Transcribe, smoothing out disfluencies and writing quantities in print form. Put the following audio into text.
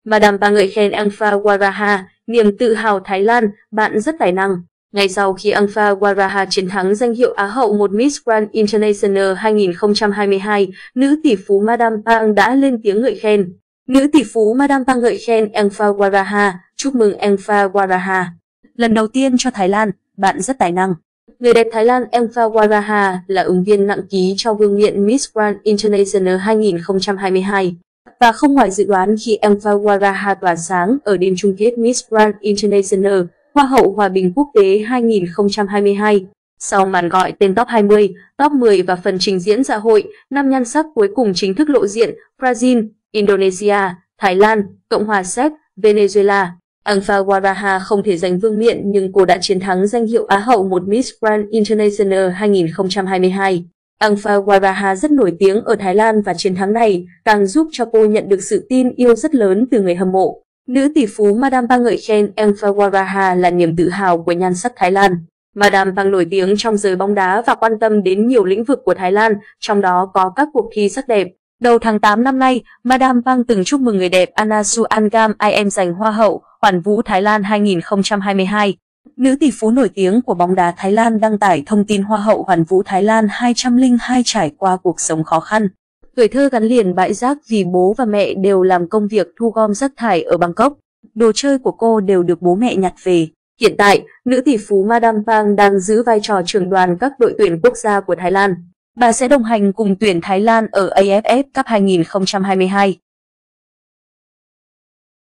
Madame Pang ngợi khen Ampha Waraha, niềm tự hào Thái Lan, bạn rất tài năng. Ngay sau khi Ampha Waraha chiến thắng danh hiệu Á hậu 1 Miss Grand International 2022, nữ tỷ phú Madame Pang đã lên tiếng ngợi khen. Nữ tỷ phú Madame Pang ngợi khen Ampha Waraha, chúc mừng Ampha Waraha. Lần đầu tiên cho Thái Lan, bạn rất tài năng. Người đẹp Thái Lan Ampha Waraha là ứng viên nặng ký cho vương miện Miss Grand International 2022. Và không ngoài dự đoán khi Ampha Waraha tỏa sáng ở đêm chung kết Miss Grand International, Hoa hậu Hòa bình quốc tế 2022. Sau màn gọi tên top 20, top 10 và phần trình diễn dạ hội, 5 nhan sắc cuối cùng chính thức lộ diện: Brazil, Indonesia, Thái Lan, Cộng hòa Séc, Venezuela. Ampha Waraha không thể giành vương miện nhưng cô đã chiến thắng danh hiệu Á hậu 1 Miss Grand International 2022. Ampha Waraha rất nổi tiếng ở Thái Lan và chiến thắng này càng giúp cho cô nhận được sự tin yêu rất lớn từ người hâm mộ. Nữ tỷ phú Madame Pang ngợi khen Ampha Waraha là niềm tự hào của nhan sắc Thái Lan. Madame Pang nổi tiếng trong giới bóng đá và quan tâm đến nhiều lĩnh vực của Thái Lan, trong đó có các cuộc thi sắc đẹp. Đầu tháng 8 năm nay, Madame Pang từng chúc mừng người đẹp Anna Suangam IM giành Hoa hậu Hoàn vũ Thái Lan 2022. Nữ tỷ phú nổi tiếng của bóng đá Thái Lan đăng tải thông tin Hoa hậu Hoàn vũ Thái Lan 202 trải qua cuộc sống khó khăn. Tuổi thơ gắn liền bãi rác vì bố và mẹ đều làm công việc thu gom rác thải ở Bangkok. Đồ chơi của cô đều được bố mẹ nhặt về. Hiện tại, nữ tỷ phú Madame Pang đang giữ vai trò trưởng đoàn các đội tuyển quốc gia của Thái Lan. Bà sẽ đồng hành cùng tuyển Thái Lan ở AFF Cup 2022.